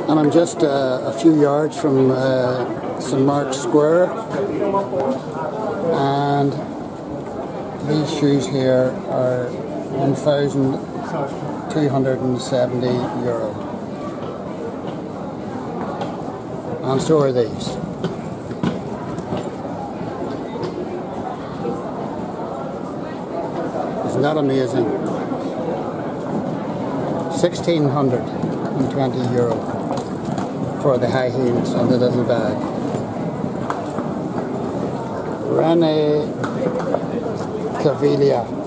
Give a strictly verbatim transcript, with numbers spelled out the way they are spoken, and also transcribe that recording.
And I'm just uh, a few yards from uh, Saint Mark's Square, and these shoes here are one thousand two hundred seventy euro, and so are these. Isn't that amazing? sixteen hundred twenty euro for the high heels and the little bag. Rene Cavilia.